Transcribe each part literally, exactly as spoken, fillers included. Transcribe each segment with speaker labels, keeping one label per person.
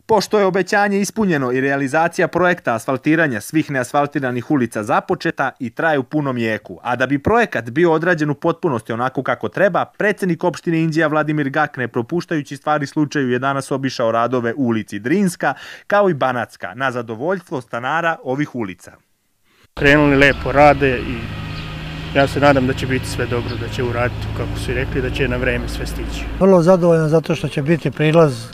Speaker 1: Pošto je obećanje ispunjeno i realizacija projekta asfaltiranja svih neasfaltiranih ulica započeta i traje u punom jeku, a da bi projekat bio odrađen u potpunosti onako kako treba, predsjednik opštine Inđija Vladimir Gak, ne propuštajući stvari slučaju, je danas obišao radove u ulici Drinska kao i Banatska, na zadovoljstvo stanara ovih ulica.
Speaker 2: Krenuli lepo rade i ja se nadam da će biti sve dobro, da će uraditi kako su i rekli, da će na vreme sve stići.
Speaker 3: Vrlo zadovoljan zato što će biti prilaz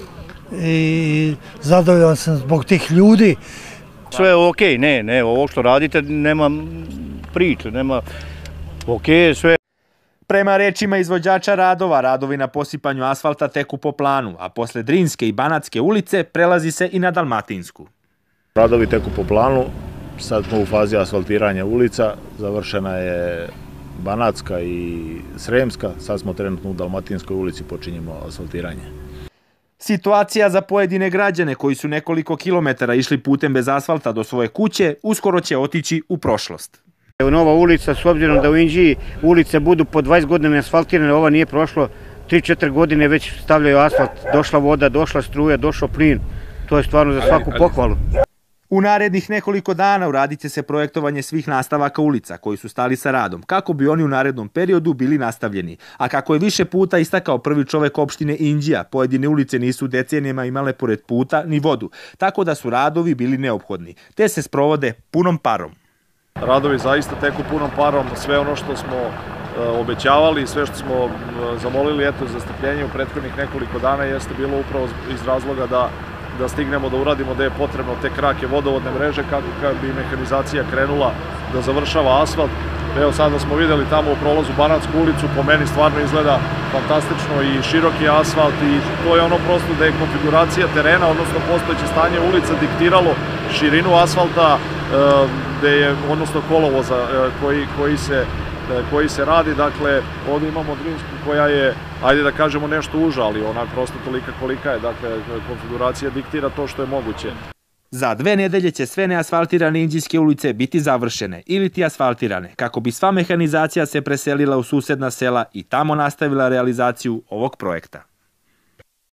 Speaker 3: i zadovoljan sam zbog tih ljudi.
Speaker 4: Sve je okej, ne, ne, ovo što radite nema priče, nema okej, sve.
Speaker 1: Prema rečima izvođača radova, radovi na posipanju asfalta teku po planu, a posle Drinske i Banatske ulice prelazi se i na Dalmatinsku.
Speaker 5: Radovi teku po planu, sad smo u fazi asfaltiranja ulica, završena je Banatska i Sremska, sad smo trenutno u Dalmatinskoj ulici, počinjemo asfaltiranje.
Speaker 1: Situacija za pojedine građane koji su nekoliko kilometara išli putem bez asfalta do svoje kuće uskoro će otići u prošlost.
Speaker 6: Nova ulica, s obzirom da u Inđiji ulice budu po dvadeset godina asfaltirane, ova nije prošlo tri četiri godine, već stavljaju asfalt, došla voda, došla struja, došao plin, to je stvarno za svaku pohvalu.
Speaker 1: U narednih nekoliko dana uradit će se projektovanje svih nastavaka ulica koji su stali sa radom, kako bi oni u narednom periodu bili nastavljeni. A kako je više puta istakao prvi čovek opštine Inđija, pojedine ulice nisu decenijama imale pored puta ni vodu, tako da su radovi bili neophodni, te se sprovode punom parom.
Speaker 7: Radovi zaista teku punom parom, sve ono što smo obećavali, sve što smo zamolili eto za strpljenje u prethodnih nekoliko dana jeste bilo upravo iz razloga da da stignemo da uradimo da je potrebno te krake vodovodne mreže kako bi mehanizacija krenula da završava asfalt. Evo sada smo videli tamo u prolazu Banatsku ulicu, po meni stvarno izgleda fantastično i široki asfalt i to je ono prosto da je konfiguracija terena, odnosno postojeće stanje ulica diktiralo širinu asfalta, gde je odnosno kolovoza koji, koji se koji se radi, dakle ovdje imamo Drinsku koja je, ajde da kažemo nešto uža, ali ona prosto tolika kolika je, dakle konfiguracija diktira to što je moguće.
Speaker 1: Za dve nedelje će sve neasfaltirane inđijske ulice biti završene ili ti asfaltirane, kako bi sva mehanizacija se preselila u susedna sela i tamo nastavila realizaciju ovog projekta.